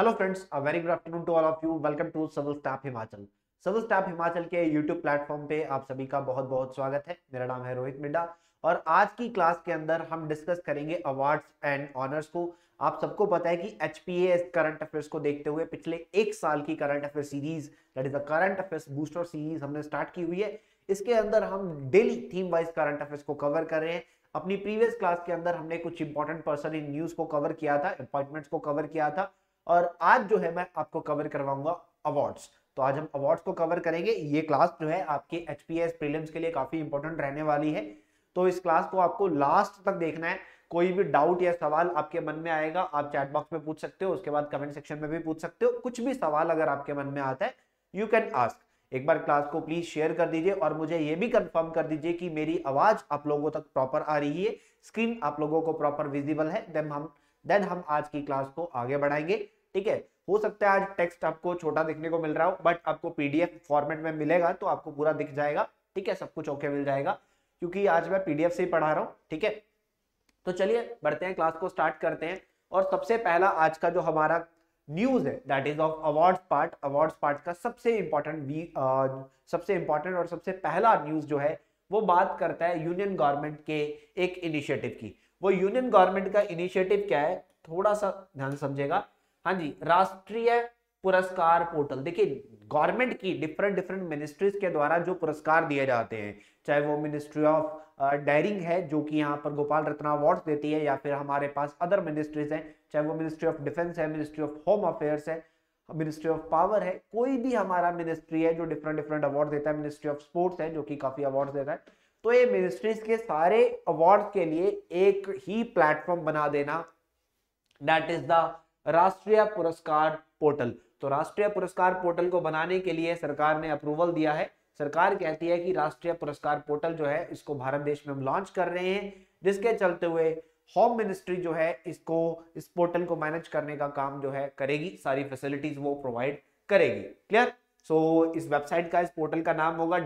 Hello friends, a very good afternoon to all of you. Welcome to civil staff Himachal. Civil staff Himachal के YouTube platform पे आप सभी का बहुत बहुत स्वागत है। मेरा नाम है रोहित मिड्डा और आज की क्लास के अंदर हम डिस्कस करेंगे अवार्ड्स एंड ऑनर्स को। आप सबको पता है कि एचपीएस करंट अफेयर्स को देखते हुए पिछले एक साल की current affair series, that is the current affairs booster series हमने स्टार्ट की हुई है। इसके अंदर हम daily theme wise current affairs को कवर कर रहे हैं। अपनी प्रीवियस क्लास के अंदर हमने कुछ इंपॉर्टेंट पर्सन इन न्यूज को कवर किया था, अपॉइंटमेंट्स को कवर किया था, और आज जो है मैं आपको कवर करवाऊंगा अवार्ड्स। तो आज हम अवार्ड्स को कवर करेंगे। ये क्लास जो है आपके एचपीएस प्रीलिम्स के लिए काफी इंपॉर्टेंट रहने वाली है, तो इस क्लास को आपको लास्ट तक देखना है। कोई भी डाउट या सवाल आपके मन में आएगा, आप चैट बॉक्स में पूछ सकते हो, उसके बाद कमेंट सेक्शन में भी पूछ सकते हो। कुछ भी सवाल अगर आपके मन में आता है, यू कैन आस्क। एक बार क्लास को प्लीज शेयर कर दीजिए और मुझे ये भी कंफर्म कर दीजिए कि मेरी आवाज आप लोगों तक प्रॉपर आ रही है, स्क्रीन आप लोगों को प्रॉपर विजिबल है। देन हम आज की क्लास को आगे बढ़ाएंगे। ठीक है, हो सकता है आज टेक्स्ट आपको छोटा दिखने को मिल रहा हो, बट आपको पीडीएफ फॉर्मेट में मिलेगा तो आपको पूरा दिख जाएगा। ठीक है, सब कुछ ओके मिल जाएगा, क्योंकि आज मैं पीडीएफ से ही पढ़ा रहा हूँ। ठीक है, तो चलिए बढ़ते हैं, क्लास को स्टार्ट करते हैं। और सबसे पहला आज का जो हमारा न्यूज है, that is of awards part. Awards part का सबसे इंपॉर्टेंट और सबसे पहला न्यूज जो है वो बात करता है यूनियन गवर्नमेंट के एक इनिशिएटिव की। वो यूनियन गवर्नमेंट का इनिशिएटिव क्या है, थोड़ा सा ध्यान से समझेगा। हाँ जी, राष्ट्रीय पुरस्कार पोर्टल। देखिए, गवर्नमेंट की डिफरेंट मिनिस्ट्रीज के द्वारा जो पुरस्कार दिए जाते हैं, चाहे वो मिनिस्ट्री ऑफ डायरिंग है जो कि यहाँ पर गोपाल रत्ना अवार्ड्स देती है, या फिर हमारे पास अदर मिनिस्ट्रीज हैं, चाहे वो मिनिस्ट्री ऑफ डिफेंस है, मिनिस्ट्री ऑफ होम अफेयर्स है, मिनिस्ट्री ऑफ पावर है, कोई भी हमारा मिनिस्ट्री है जो डिफरेंट अवार्ड देता है, मिनिस्ट्री ऑफ स्पोर्ट्स है जो कि काफी अवार्ड देता है। तो ये मिनिस्ट्रीज के सारे अवार्ड के लिए एक ही प्लेटफॉर्म बना देना, दैट इज द राष्ट्रीय पुरस्कार पोर्टल। तो राष्ट्रीय पुरस्कार पोर्टल को बनाने के लिए सरकार ने अप्रूवल दिया है। सरकार कहती है कि राष्ट्रीय पुरस्कार पोर्टल जो है इसको भारत देश में हम लॉन्च कर रहे हैं, जिसके चलते हुए होम मिनिस्ट्री जो है इसको, इस पोर्टल को मैनेज करने का काम जो है करेगी, सारी फैसिलिटीज वो प्रोवाइड करेगी। क्लियर? सो इस वेबसाइट का, इस पोर्टल का नाम होगा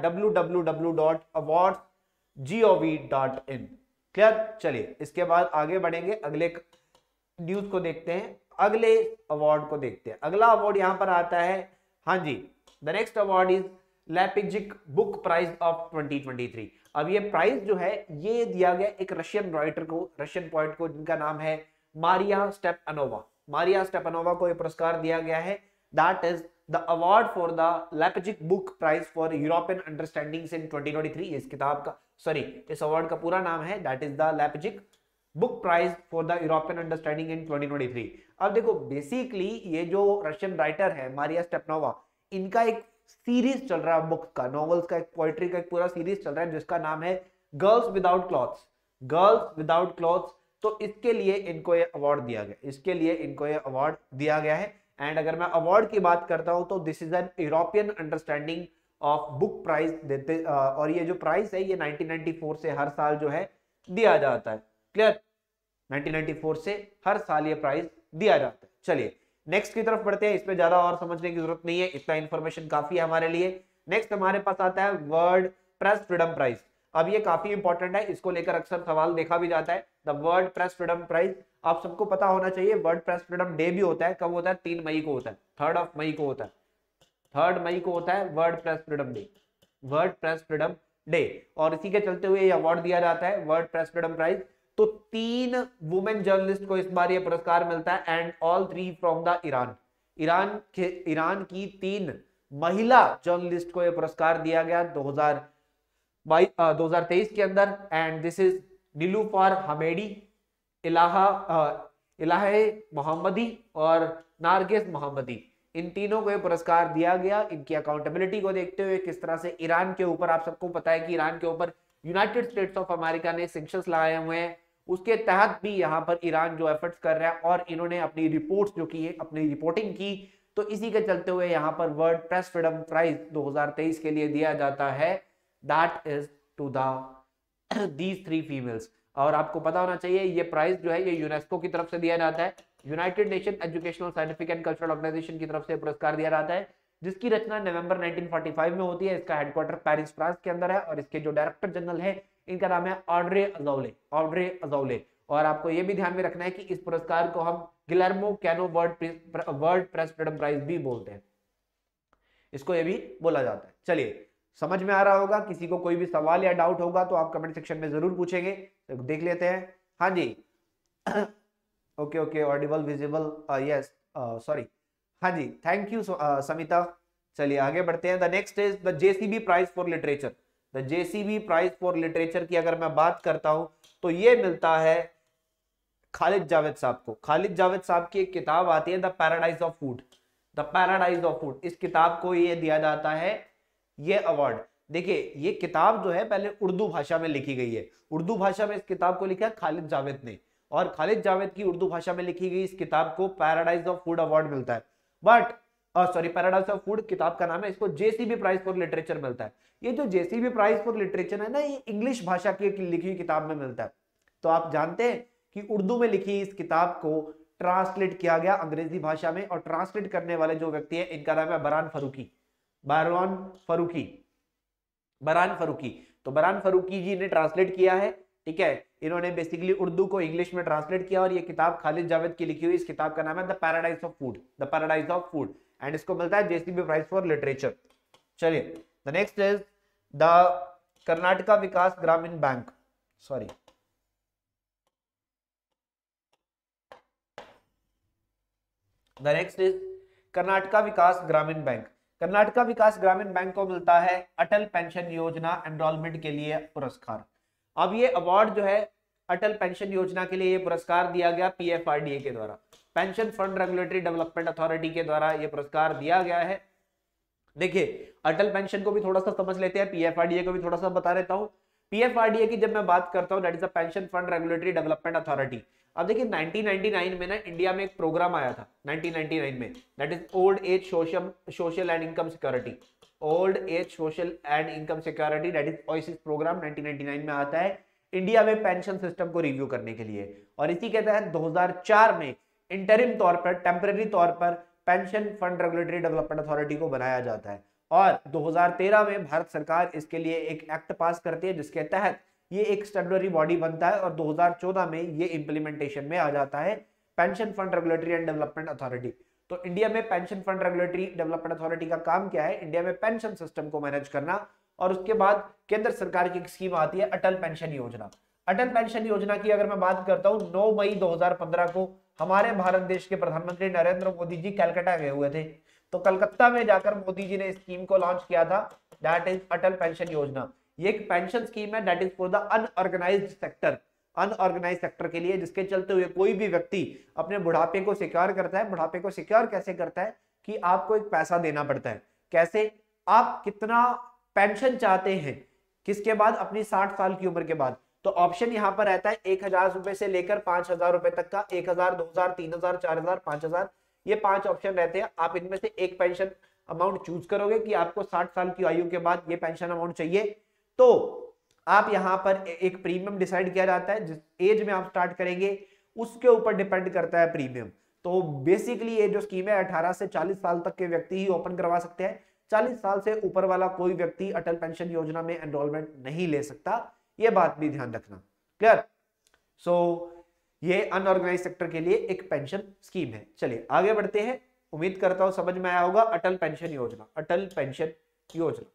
www.awards.gov.in। क्लियर? चलिए इसके बाद आगे बढ़ेंगे, अगले न्यूज को देखते हैं, अगले अवार्ड को देखते हैं। अगला अवार्ड यहां पर आता है, हाँ जी, the next award is Leipzig book prize of 2023। अब ये प्राइज जो है ये दिया गया एक रशियन राइटर को, रशियन पोएट को, जिनका नाम है मारिया स्टेपनोवा। मारिया स्टेपनोवा को ये पुरस्कार दिया गया है। That is the award for the Leipzig book prize for European understandings in 2023। इस किताब का, सॉरी, इस अवार्ड का पूरा नाम है that is the Leipzig book prize for the European understanding in 2023। अब देखो, बेसिकली ये जो रशियन राइटर है मारिया स्टेपनोवा, इनका एक सीरीज चल रहा है, बुक का, नॉवेल्स का, एक पोएट्री का एक पूरा सीरीज चल रहा है जिसका नाम है girls without clothes. Girls without clothes. तो इसके लिए इनको ये अवार्ड दिया गया, इसके लिए इनको ये अवार्ड दिया गया है। एंड अगर मैं अवार्ड की बात करता हूं तो this is an European understanding of book prize देते, और ये जो प्राइस है ये 1994 से हर साल जो है दिया जाता है। क्लियर? 1994 से हर साल ये प्राइज दिया जाता है। चलिए नेक्स्ट की तरफ बढ़ते हैं, इसमें ज्यादा और समझने की जरूरत नहीं है, इतना इंफॉर्मेशन काफी है हमारे लिए। नेक्स्ट हमारे पास आता है वर्ल्ड प्रेस फ्रीडम प्राइज। अब ये काफी इंपॉर्टेंट है, इसको लेकर अक्सर सवाल देखा भी जाता है। The world press freedom prize, आप सबको पता होना चाहिए, वर्ल्ड प्रेस फ्रीडम डे भी होता है। कब होता है? 3 मई को होता है, 3 मई को होता है, 3 मई को होता है world press freedom day, world press freedom day. और इसी के चलते हुए ये अवार्ड दिया जाता है, वर्ल्ड प्रेस फ्रीडम प्राइज। तो 3 वुमेन जर्नलिस्ट को इस बार ये पुरस्कार मिलता है, and all 3 from the Iran. Iran की 3 महिला जर्नलिस्ट को ये पुरस्कार दिया गया 2023 के अंदर। And this is Niloufar Hamedi, Elaheh Mohammadi और नारगिस मोहम्मदी। इन तीनों को ये पुरस्कार दिया गया। इनकी अकाउंटेबिलिटी को देखते हुए, किस तरह से ईरान के ऊपर, आप सबको पता है कि ईरान के ऊपर यूनाइटेड स्टेट्स ऑफ अमेरिका ने सैंक्शंस लगाए हुए हैं, उसके तहत भी यहाँ पर ईरान जो एफर्ट्स कर रहा है, और इन्होंने अपनी रिपोर्ट्स जो की, अपनी रिपोर्टिंग की, तो इसी के चलते हुए यहाँ पर वर्ल्ड प्रेस फ्रीडम प्राइज 2023 के लिए दिया जाता है, that is to these 3 females. और आपको पता होना चाहिए ये प्राइज जो है ये यूनेस्को की तरफ से दिया जाता है, United Nation educational, scientific and cultural organisation की तरफ से पुरस्कार दिया जाता है, जिसकी रचना नवंबर 1945 में होती है। इसका हेडक्वार्टर पेरिस फ्रांस के अंदर है, और इसके जो डायरेक्टर जनरल है इनका नाम है ऑड्रे अजौले। Audrey Azoulay. और आपको ये भी ध्यान में रखना है कि इस पुरस्कार को हम Guillermo Cano world press freedom prize भी बोलते हैं, इसको ये भी बोला जाता है। चलिए समझ में आ रहा होगा, किसी को कोई भी सवाल या डाउट होगा तो आप कमेंट सेक्शन में जरूर पूछेंगे, तो देख लेते हैं। हाँ जी okay okay, audible visible, yes, sorry, हाँ जी, थैंक यू समिता। चलिए आगे बढ़ते हैं। The next is the JCB prize for literature. The JCB prize for literature की अगर मैं बात करता हूं तो ये मिलता है खालिद जावेद साहब को। खालिद जावेद साहब की एक किताब आती है the paradise of food. The paradise of food, इस किताब को ये दिया जाता है ये अवार्ड। देखिए ये किताब जो है पहले उर्दू भाषा में लिखी गई है, उर्दू भाषा में इस किताब को लिखा है खालिद जावेद ने, और खालिद जावेद की उर्दू भाषा में लिखी गई इस किताब को पैराडाइज ऑफ फूड अवार्ड मिलता है। But sorry, paradise of food किताब का नाम है, इसको जेसीबी प्राइज फॉर लिटरेचर मिलता है। ये जो जेसीबी प्राइज फॉर लिटरेचर है ना, ये इंग्लिश भाषा की लिखी हुई किताब में मिलता है। तो आप जानते हैं कि उर्दू में लिखी इस किताब को ट्रांसलेट किया गया अंग्रेजी भाषा में, और ट्रांसलेट करने वाले जो व्यक्ति है इनका नाम है बरहान फारूकी। बरहान फारूकी, बरहान फारूकी। तो बरहान फारूकी जी ने ट्रांसलेट किया है, ठीक है, इन्होंने बेसिकली उर्दू को इंग्लिश में ट्रांसलेट किया, और ये किताब खालिद जावेद की लिखी हुई, इस किताब का नाम है the paradise of food, the paradise of food, and इसको मिलता है जेसीबी प्राइज फॉर लिटरेचर। चलिए the next is the Karnataka Vikas Grameen bank, sorry, the next is Karnataka Vikas Grameen bank. Karnataka Vikas Grameen bank को मिलता है अटल पेंशन योजना एनरोलमेंट के लिए पुरस्कार। अब ये अवार्ड जो है अटल पेंशन योजना के लिए ये पुरस्कार दिया गया पीएफआरडीए के द्वारा, pension fund regulatory development authority के द्वारा ये पुरस्कार दिया गया है। देखिए अटल पेंशन को भी थोड़ा सा समझ लेते हैं, पीएफआरडीए को भी थोड़ा सा बता देता हूँ। पीएफआरडीए की जब मैं बात करता हूँ, that is the pension fund regulatory development authority. अब देखिए 1999 में ना इंडिया में एक प्रोग्राम आया था 1999 में, that is old age social and income security, old age social and income security, that is OASIS programme 1999 में आता है इंडिया में पेंशन सिस्टम को रिव्यू करने के लिए। और इसी के तहत 2004 में इंटरिम तौर पर, टेम्परेरी तौर पर pension fund regulatory development authority को बनाया जाता है, और 2013 में भारत सरकार इसके लिए एक एक्ट पास करती है जिसके तहत ये एक स्टैट्यूटरी बॉडी बनता है, और 2014 में ये इंप्लीमेंटेशन में आ जाता है pension fund regulatory and development authority. तो इंडिया में pension fund regulatory development authority का काम क्या है? इंडिया में पेंशन सिस्टम को मैनेज करना। और उसके बाद केंद्र सरकार की एक स्कीम आती है अटल पेंशन योजना। अटल पेंशन योजना की अगर मैं बात करता हूँ, 9 मई 2015 को हमारे भारत देश के प्रधानमंत्री नरेंद्र मोदी जी कलकत्ता गए हुए थे, तो कलकत्ता में जाकर मोदी जी ने स्कीम को लॉन्च किया था, दैट इज अटल पेंशन योजना। ये एक पेंशन स्कीम है that is for the unorganised sector, unorganised sector के लिए, जिसके चलते हुए कोई भी व्यक्ति अपने बुढ़ापे को सिक्योर करता है। बुढ़ापे को सिक्योर कैसे करता है कि आपको एक पैसा देना पड़ता है। कैसे? आप कितना पेंशन चाहते हैं किसके बाद? अपनी 60 साल की उम्र के बाद। तो ऑप्शन यहाँ पर रहता है 1000 रुपए से लेकर 5000 रुपए तक का, 1000, 2000, 3000, 4000, 5000, ये 5 ऑप्शन रहते हैं। आप इनमें से एक पेंशन अमाउंट चूज करोगे कि आपको 60 साल की आयु के बाद ये पेंशन अमाउंट चाहिए, तो आप यहाँ पर एक प्रीमियम डिसाइड किया जाता है। जिस एज में आप स्टार्ट करेंगे उसके ऊपर डिपेंड करता है प्रीमियम। तो बेसिकली ये जो स्कीम है 18 से 40 साल तक के व्यक्ति ही ओपन करवा सकते हैं। 40 साल से ऊपर वाला कोई व्यक्ति अटल पेंशन योजना में एनरोलमेंट नहीं ले सकता, ये बात भी ध्यान रखना। क्लियर? सो ये अनऑर्गेनाइज सेक्टर के लिए एक पेंशन स्कीम है। चलिए आगे बढ़ते हैं। उम्मीद करता हूं समझ में आया होगा अटल पेंशन योजना, अटल पेंशन योजना।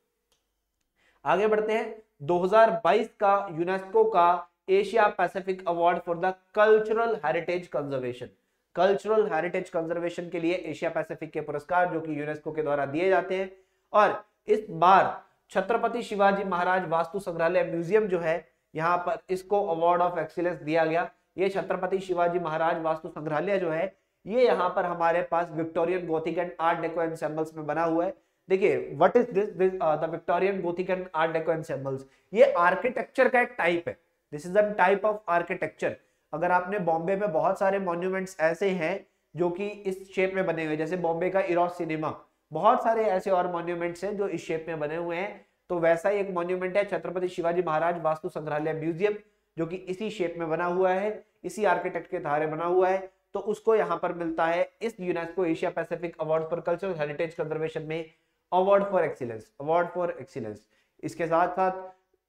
आगे बढ़ते हैं। 2022 का यूनेस्को का Asia Pacific award for the cultural heritage conservation. Cultural heritage conservation के लिए एशिया पैसिफिक के पुरस्कार जो कि यूनेस्को के द्वारा दिए जाते हैं, और इस बार छत्रपति शिवाजी महाराज वास्तु संग्रहालय म्यूजियम जो है, यहाँ पर इसको अवार्ड ऑफ एक्सीलेंस दिया गया। ये छत्रपति शिवाजी महाराज वास्तु संग्रहालय जो है, ये यहाँ पर हमारे पास Victorian Gothic and art deco ensembles में बना हुआ है। देखिए what is this, the Victorian Gothic and art deco ensembles, ये आर्किटेक्चर का एक टाइप है। This is a type of architecture. अगर आपने बॉम्बे में बहुत सारे मॉन्यूमेंट्स ऐसे हैं जो कि इस शेप में बने हुए, जैसे बॉम्बे का इरोस सिनेमा, बहुत सारे ऐसे और मॉन्यूमेंट्स हैं जो इस शेप में बने हुए हैं। तो वैसा ही एक मॉन्यूमेंट है छत्रपति शिवाजी महाराज वास्तु संग्रहालय म्यूजियम, जो कि इसी शेप में बना हुआ है, इसी आर्किटेक्ट के सहारे बना हुआ है। तो उसको यहाँ पर मिलता है इस UNESCO Asia Pacific award for cultural heritage conservation में award for excellence, award for excellence. इसके साथ साथ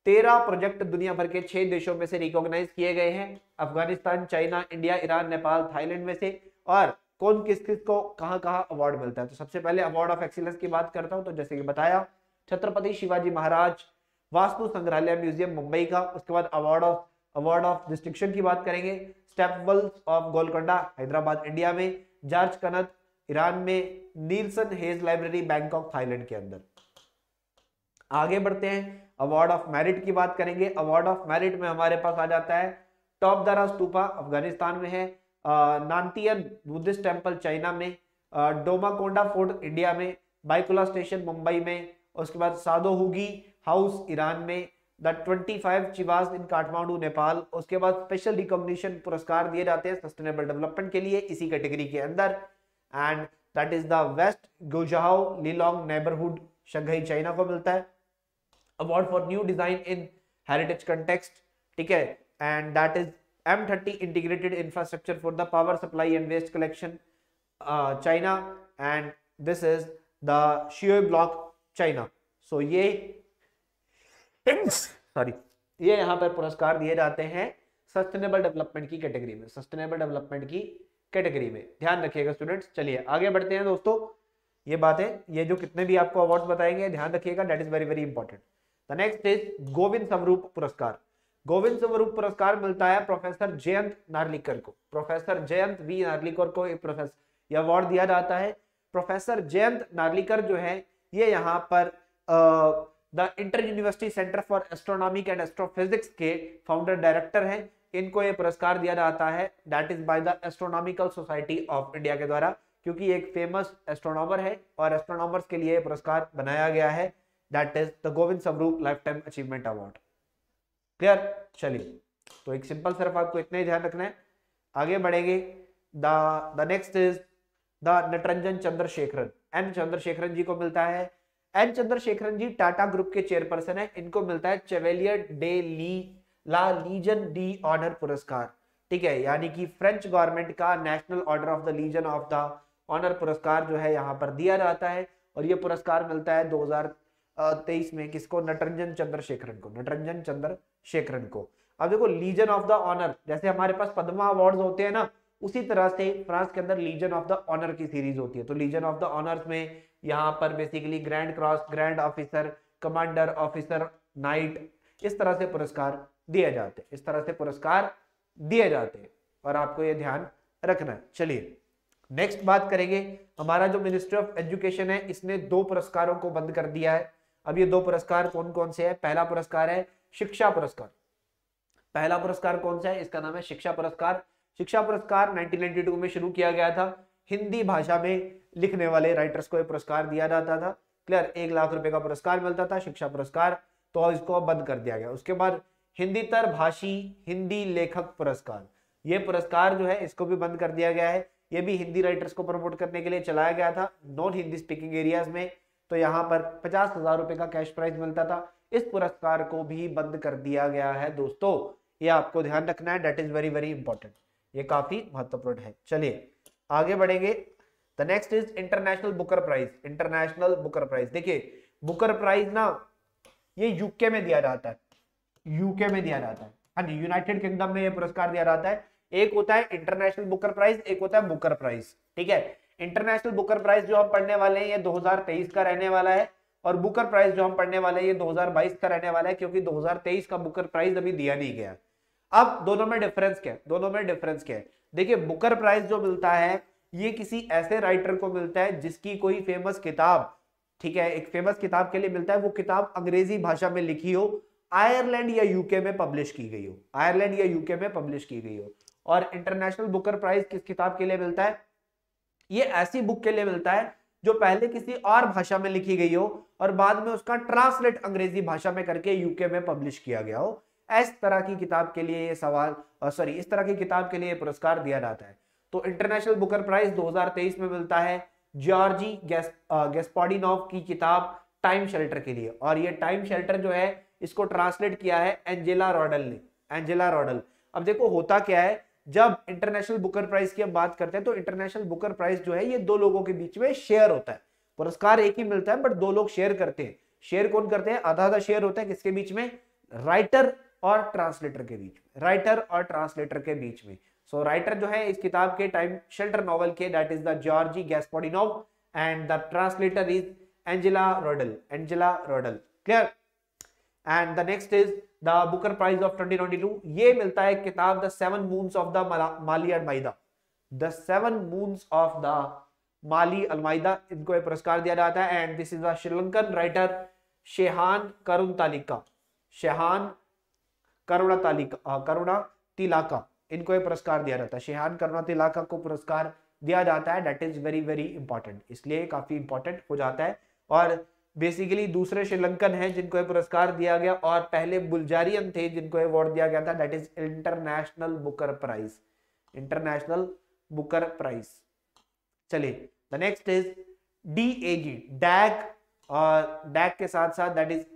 13 प्रोजेक्ट दुनिया भर के 6 देशों में से रिकॉग्नाइज किए गए हैं, Afghanistan, China, India, Iran, Nepal, Thailand में से। और कौन किस किस को कहां कहां अवार्ड मिलता है, तो सबसे पहले अवार्ड ऑफ एक्सीलेंस की बात करता हूं। तो जैसे कि बताया, छत्रपति शिवाजी महाराज वास्तु संग्रहालय म्यूजियम मुंबई का। उसके बाद अवार्ड ऑफ डिस्टिंक्शन की बात करेंगे, stepwells of Golconda Hyderabad India में, जॉर्ज कनत ईरान में, Neilson Hays library Bangkok Thailand के अंदर। आगे बढ़ते हैं, अवार्ड ऑफ मेरिट की बात करेंगे। अवार्ड ऑफ मेरिट में हमारे पास आ जाता है टॉप दारा स्तूपा अफगानिस्तान में है, नानतियन बुद्धिस्ट टेम्पल चाइना में, डोमाकोंडा फोर्ट इंडिया में, बाइकुला स्टेशन मुंबई में, उसके बाद सादोहुगी हाउस ईरान में, द 25 चिवास इन काठमांडू नेपाल। उसके बाद स्पेशल रिकॉग्निशन पुरस्कार दिए जाते हैं सस्टेनेबल डेवलपमेंट के लिए इसी कैटेगरी के अंदर, and that is the west Gujao Lilong neighbourhood Shanghai China को मिलता है। Award for new design in heritage context, ठीक है, and that is M30 integrated infrastructure for the power supply and waste collection China, and this is the Xiao block China. So ये ये यहाँ पर पुरस्कार दिए जाते हैं सस्टेनेबल डेवलपमेंट की कैटेगरी में, सस्टेनेबल डेवलपमेंट की कैटेगरी में, ध्यान रखिएगा स्टूडेंट्स। चलिए आगे बढ़ते हैं दोस्तों, ये बातें, ये जो कितने भी आपको अवार्ड्स बताएंगे ध्यान रखिएगा, that is very very important. The next is Govind Swarup पुरस्कार। गोविंद स्वरूप पुरस्कार मिलता है प्रोफेसर जयंत नार्लिकर को, प्रोफेसर जयंत वी नार्लिकर को एक प्रोफेसर ये अवार्ड दिया जाता है। प्रोफेसर जयंत नार्लिकर जो है ये यहाँ पर the inter university centre for astronomic and astrophysics के फाउंडर डायरेक्टर हैं। इनको ये पुरस्कार दिया जाता है that is by the astronomical society of India के द्वारा, क्योंकि एक फेमस एस्ट्रोनॉमर है और एस्ट्रोनॉमर्स के लिए पुरस्कार बनाया गया है, that is the Govind Swarup lifetime achievement award. Clear? चलिए, तो एक सिंपल सिर्फ आपको इतना ही ध्यान रखना है। आगे बढ़ेंगे, the next is the Natarajan Chandrasekaran, N Chandrasekaran ji को मिलता है। एन चंद्रशेखरन जी टाटा ग्रुप के चेयरपर्सन है, इनको मिलता है chevalier de la legion de honneur पुरस्कार, ठीक है, यानी कि फ्रेंच गवर्नमेंट का national order of the legion of the honour पुरस्कार जो है यहाँ पर दिया जाता है, और ये पुरस्कार मिलता है 2023 में किसको? नटरंजन चंद्रशेखरन को, नटरंजन चंद्रशेखरन को। अब देखो, लीजन ऑफ द ऑनर, जैसे हमारे पास पद्मा अवार्ड्स होते हैं ना, उसी तरह से फ्रांस के अंदर लीजन ऑफ द ऑनर की सीरीज होती है। तो लीजन ऑफ द ऑनर्स में यहाँ पर basically grand cross, grand officer, commander officer, knight, इस तरह से पुरस्कार दिए जाते हैं, इस तरह से पुरस्कार दिए जाते हैं, और आपको ये ध्यान रखना है। चलिए नेक्स्ट बात करेंगे, हमारा जो मिनिस्ट्री ऑफ एजुकेशन है इसने 2 पुरस्कारों को बंद कर दिया है। अब ये 2 पुरस्कार कौन कौन से है? पहला पुरस्कार है शिक्षा पुरस्कार। पहला पुरस्कार कौन सा है? इसका नाम है शिक्षा पुरस्कार। शिक्षा पुरस्कार 1992 में शुरू किया गया था। हिंदी भाषा में लिखने वाले राइटर्स को यह पुरस्कार दिया जाता था। क्लियर? 1 लाख रुपए का पुरस्कार मिलता था शिक्षा पुरस्कार, तो इसको बंद कर दिया गया। उसके बाद हिंदीतर भाषी हिंदी लेखक पुरस्कार, ये पुरस्कार जो है इसको भी बंद कर दिया गया है। ये भी हिंदी राइटर्स को प्रमोट करने के लिए चलाया गया था नॉन हिंदी स्पीकिंग एरियाज में। तो यहाँ पर 50,000 रुपए का कैश प्राइज मिलता था। इस पुरस्कार को भी बंद कर दिया गया है दोस्तों, ये आपको ध्यान रखना है, that is very very important, ये काफी महत्वपूर्ण है। चलिए आगे बढ़ेंगे, the next is international Booker prize. International Booker prize, देखिए बुकर प्राइज ना ये यूके में दिया जाता है, यूके में दिया जाता है, हाँ जी, यूनाइटेड किंगडम में ये पुरस्कार दिया जाता है। एक होता है इंटरनेशनल बुकर प्राइज, एक होता है बुकर प्राइज, ठीक है। इंटरनेशनल बुकर प्राइज जो हम पढ़ने वाले हैं ये 2023 का रहने वाला है, और बुकर प्राइज जो हम पढ़ने वाले हैं ये 2022 का रहने वाला है, क्योंकि 2023 का बुकर प्राइज अभी दिया नहीं गया। अब दोनों में डिफरेंस क्या है? दोनों में डिफरेंस क्या है? देखिए, बुकर प्राइज जो मिलता है ये किसी ऐसे राइटर को मिलता है जिसकी कोई फेमस किताब, ठीक है, एक फेमस किताब के लिए मिलता है, वो किताब अंग्रेजी भाषा में लिखी हो, आयरलैंड या यूके में पब्लिश की गई हो, आयरलैंड या यूके में पब्लिश की गई हो। और इंटरनेशनल बुकर प्राइज किस किताब के लिए मिलता है? ये ऐसी बुक के लिए मिलता है जो पहले किसी और भाषा में लिखी गई हो और बाद में उसका ट्रांसलेट अंग्रेजी भाषा में करके यूके में पब्लिश किया गया हो। इस तरह की किताब के लिए ये इस तरह की किताब के लिए पुरस्कार दिया जाता है। तो इंटरनेशनल बुकर प्राइज 2023 में मिलता है जॉर्जी गैस्पाडिनोव की किताब टाइम शेल्टर के लिए, और ये टाइम शेल्टर जो है इसको ट्रांसलेट किया है एंजेला रॉडल ने, एंजेला रॉडल। अब देखो होता क्या है, जब इंटरनेशनल बुकर प्राइज की हम बात करते हैं तो इंटरनेशनल बुकर प्राइज जो है ये 2 लोगों के बीच में शेयर होता है, पुरस्कार एक ही मिलता है बट 2 लोग शेयर करते हैं। शेयर कौन करते हैं? आधा आधा शेयर होता है किसके बीच में? राइटर और ट्रांसलेटर के बीच में, राइटर और ट्रांसलेटर के बीच में। सो राइटर जो है इस किताब के टाइम शेल्टर नॉवल के, that is the Georgi Gospodinov, and the translator is Angela Rodel, Angela Rodel, clear. And the next is the Booker Prize of 2022, ये मिलता है किताब the Seven Moons of the Maali Almeida, the Seven Moons of the Maali Almeida, इनको ये पुरस्कार दिया जाता है। And this is the Sri Lankan writer Shehan Karunatilaka, Shehan Karunatilaka, इनको ये पुरस्कार दिया जाता है, शेहान करुणतिलका को पुरस्कार दिया जाता है। That is very very important, इसलिए काफी इंपॉर्टेंट हो जाता है। और बेसिकली दूसरे श्रीलंकन हैं जिनको ये पुरस्कार दिया गया, और पहले बुल्गारियन थे जिनको अवार्ड दिया गया था, that is international Booker prize, international Booker prize. चलिए the next is DAG, Dag, और डैग के साथ साथ that is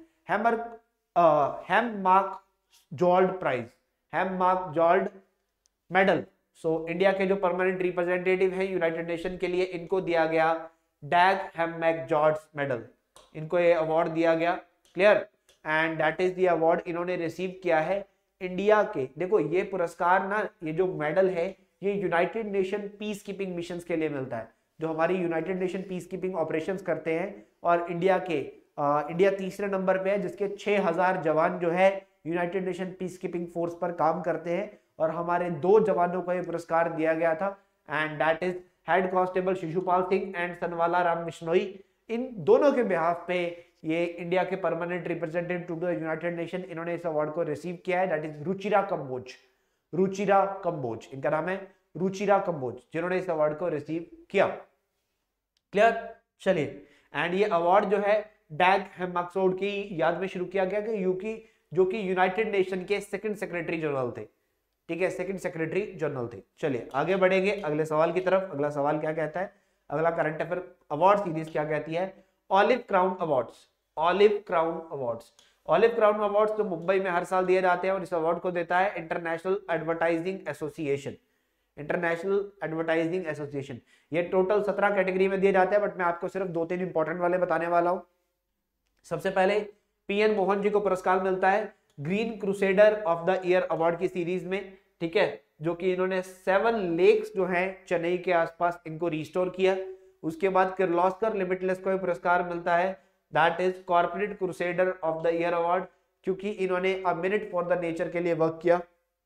Hammarskjold prize, Hammarskjold medal. So India के जो परमानेंट रिप्रेजेंटेटिव हैं यूनाइटेड नेशन के लिए, इनको दिया गया डैग हेममैक जॉर्ज मेडल, इनको ये अवार्ड दिया गया, clear. And that is the award इन्होंने रिसीव किया है इंडिया के। देखो ये पुरस्कार ना, ये जो मेडल है ये United Nation peacekeeping missions के लिए मिलता है, जो हमारी United Nation peacekeeping operations करते हैं। और इंडिया तीसरे नंबर पे है, जिसके 6000 जवान जो है United Nation peacekeeping force पर काम करते हैं, और हमारे 2 जवानों को यह पुरस्कार दिया गया था, and that is head constable Shishupal Singh and Sanwala Ram Bishnoi. इन दोनों के बिहाफ पे ये इंडिया के permanent representative to the United Nation, इन्होंने इस अवार्ड को रिसीव किया है, दैट इज रुचिरा कंबोज, रुचिरा कंबोज, इनका नाम है रुचिरा कंबोज, जिन्होंने इस अवार्ड को रिसीव किया, क्लियर। चलिए, एंड ये अवार्ड जो है डैग हेममार्क की याद में शुरू किया गया कि जो कि यूनाइटेड नेशन के सेकंड सेक्रेटरी जनरल थे, ठीक है, सेकंड सेक्रेटरी जनरल थे। चलिए आगे बढ़ेंगे अगले सवाल की तरफ। अगला सवाल क्या कहता है, अगला करंट अफेयर अवार्ड सीरीज क्या कहती है, olive crown awards, olive crown awards. Olive crown awards जो मुंबई में हर साल दिए जाते हैं, और इस अवार्ड को देता है international advertising association, international advertising association. ये टोटल 17 कैटेगरी में दिए जाते हैं, बट मैं आपको सिर्फ 2-3 इंपॉर्टेंट वाले बताने वाला हूं। सबसे पहले PN मोहन जी को पुरस्कार मिलता है green crusader of the year award की सीरीज में, ठीक है, जो कि इन्होंने 7 लेक्स जो हैं चेन्नई के आसपास इनको रिस्टोर किया। उसके बाद किर्लोस्कर लिमिटलेस को पुरस्कार मिलता है, that is corporate crusader of the year award, क्योंकि इन्होंने a minute for the nature के लिए वर्क किया।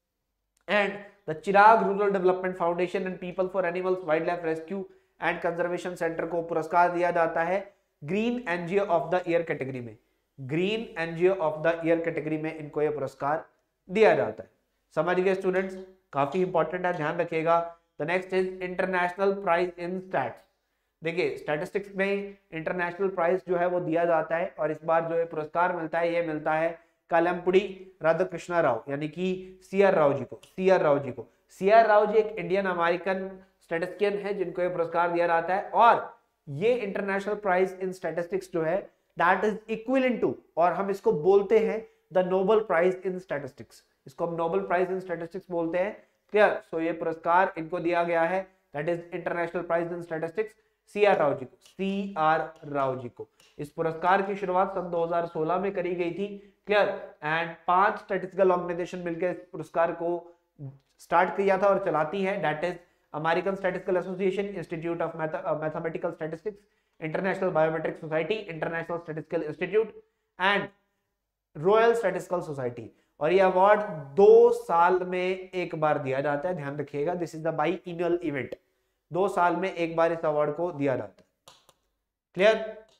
And the Chirag rural development foundation and people for animals wildlife rescue and conservation centre को पुरस्कार दिया जाता है green NGO of the year category में, green NGO of the year category में इनको यह पुरस्कार दिया जाता है। समझ गए स्टूडेंट्स, काफी इंपॉर्टेंट है, ध्यान रखिएगा। The next is international prize in stats. देखिए स्टैटिस्टिक्स में इंटरनेशनल प्राइज जो है वो दिया जाता है, और इस बार जो है पुरस्कार मिलता है, ये मिलता है कालमपुड़ी राधाकृष्णा राव, यानी कि CR राव जी को, CR राव जी को। CR राव जी एक इंडियन अमेरिकन स्टैटिस्टिशियन है जिनको ये पुरस्कार दिया जाता है, और ये इंटरनेशनल प्राइज इन स्टैटिस्टिक्स जो है दैट इज इक्विवेलेंट टू, और हम इसको बोलते हैं the Nobel prize in statistics, इसको हम नोबेल प्राइज इन स्टैटिस्टिक्स बोलते हैं, क्लियर। सो ये पुरस्कार इनको दिया गया है, that is international prize in statistics, CR Rao ji को, CR राव जी को। इस पुरस्कार की शुरुआत सन 2016 में करी गई थी, क्लियर। एंड 5 स्टैटिस्टिकल ऑर्गेनाइजेशन मिलकर इस पुरस्कार को स्टार्ट किया था और चलाती है, that is American statistical association, institute of mathematical statistics, international biometric society, international statistical institute and royal statistical society. और ये अवार्ड 2 साल में एक बार दिया जाता है, ध्यान रखिएगा, this is the biannual event, 2 साल में एक बार इस अवार्ड को दिया जाता है, क्लियर।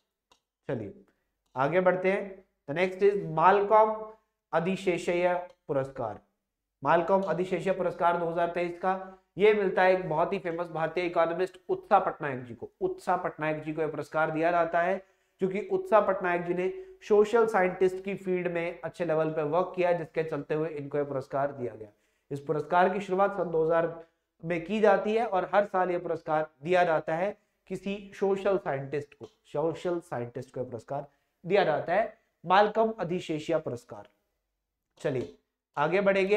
चलिए आगे बढ़ते हैं। The next is Malcolm Adiseshiah पुरस्कार, मालकॉम अधिशेषय्य पुरस्कार 2023 का ये मिलता है एक बहुत ही फेमस भारतीय इकोनॉमिस्ट उत्साह पटनायक जी को, उत्साह पटनायक जी को यह पुरस्कार दिया जाता है, क्योंकि उत्साह पटनायक जी ने सोशल साइंटिस्ट की फील्ड में अच्छे लेवल पे वर्क किया, जिसके चलते हुए इनको यह पुरस्कार दिया गया। इस पुरस्कार की शुरुआत सन 2000 में की जाती है, और हर साल यह पुरस्कार दिया जाता है किसी सोशल साइंटिस्ट को, सोशल साइंटिस्ट को पुरस्कार दिया जाता है, मालकम अधिशेषिया पुरस्कार। चलिए आगे बढ़ेंगे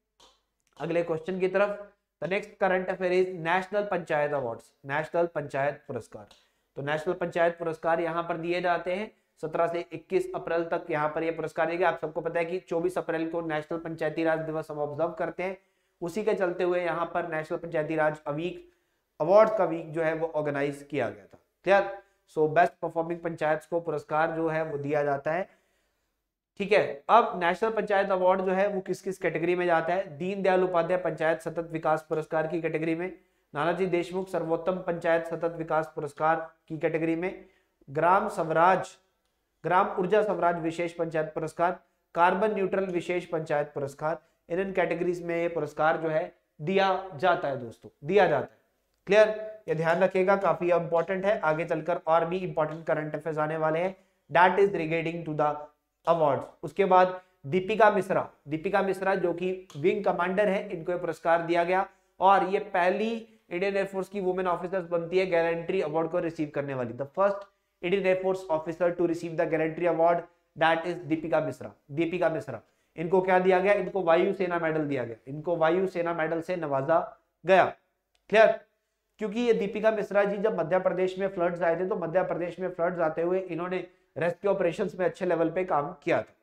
अगले क्वेश्चन की तरफ। The next current affair is national panchayat awards, national panchayat पुरस्कार। तो नेशनल पंचायत पुरस्कार यहाँ पर दिए जाते हैं 17 से 21 अप्रैल तक यहाँ पर यह पुरस्कार दिया गया। आप सबको पता है कि 24 अप्रैल को नेशनल पंचायती राज दिवस हम ऑब्जर्व करते हैं, उसी के चलते हुए यहाँ पर national Panchayati Raj week award का वीक जो है वो ऑर्गेनाइज किया गया था। Clear? So best performing panchayat को पुरस्कार जो है वो दिया जाता है। ठीक है, अब नेशनल पंचायत अवार्ड जो है वो किस किस कैटेगरी में जाता है? दीनदयाल उपाध्याय पंचायत सतत विकास पुरस्कार की कैटेगरी में, नानाजी देशमुख सर्वोत्तम पंचायत सतत विकास पुरस्कार की कैटेगरी में, ग्राम ऊर्जा स्वराज विशेष पंचायत पुरस्कार, कार्बन न्यूट्रल विशेष पंचायत पुरस्कार, इन कैटेगरीज में ये पुरस्कार जो है दिया जाता है दोस्तों, दिया जाता है। क्लियर? ये ध्यान रखिएगा, काफी इंपॉर्टेंट है, आगे चलकर और भी इंपॉर्टेंट करंट अफेयर्स आने वाले हैं। That is regarding to the awards. उसके बाद दीपिका मिश्रा जो कि विंग कमांडर है, इनको पुरस्कार दिया गया और ये पहली इंडियन एयरफोर्स की वुमेन ऑफिसर्स बनती है गैलेंट्री अवार्ड को रिसीव करने वाली। The first Indian air force officer to receive the gallantry award, that is Deepika Mishra. इनको क्या दिया गया? इनको वायुसेना मेडल दिया गया, इनको वायुसेना मेडल से नवाजा गया। क्लियर? क्योंकि ये दीपिका मिश्रा जी जब मध्य प्रदेश में फ्लड्स आए थे, तो मध्य प्रदेश में फ्लड्स आते हुए इन्होंने रेस्क्यू ऑपरेशंस में अच्छे लेवल पे काम किया था।